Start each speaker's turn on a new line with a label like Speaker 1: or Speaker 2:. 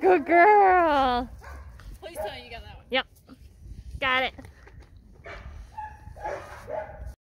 Speaker 1: Good girl.
Speaker 2: Please tell me you got that one.
Speaker 1: Yep. Got it.